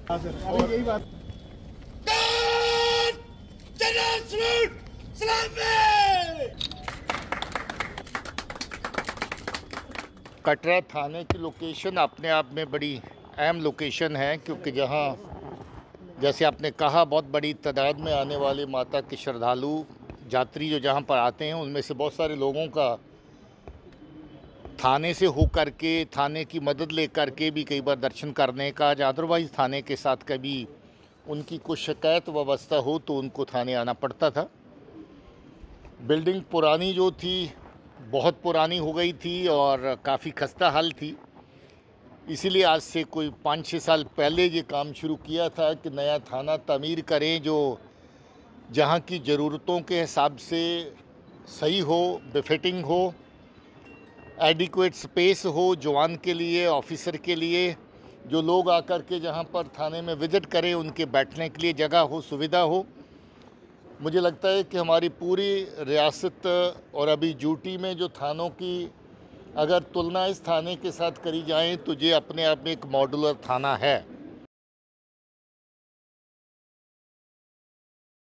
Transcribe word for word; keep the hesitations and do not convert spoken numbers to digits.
हाँ सर, अरे यही बात। कटरा थाने की लोकेशन अपने आप में बड़ी अहम लोकेशन है, क्योंकि जहां जैसे आपने कहा बहुत बड़ी तादाद में आने वाले माता के श्रद्धालु यात्री जो जहां पर आते हैं, उनमें से बहुत सारे लोगों का थाने से हो कर के, थाने की मदद ले कर के भी कई बार दर्शन करने का, या अदरवाइज़ थाने के साथ कभी उनकी कुछ शिकायत व्यवस्था हो तो उनको थाने आना पड़ता था। बिल्डिंग पुरानी जो थी बहुत पुरानी हो गई थी और काफ़ी खस्ता हाल थी, इसीलिए आज से कोई पाँच छः साल पहले ये काम शुरू किया था कि नया थाना तमीर करें जो जहाँ की ज़रूरतों के हिसाब से सही हो, बेफिटिंग हो, एडिक्वेट स्पेस हो जवान के लिए, ऑफिसर के लिए, जो लोग आकर के जहाँ पर थाने में विज़िट करें उनके बैठने के लिए जगह हो, सुविधा हो। मुझे लगता है कि हमारी पूरी रियासत और अभी यूटी में जो थानों की अगर तुलना इस थाने के साथ करी जाए तो ये अपने आप में एक मॉड्यूलर थाना है।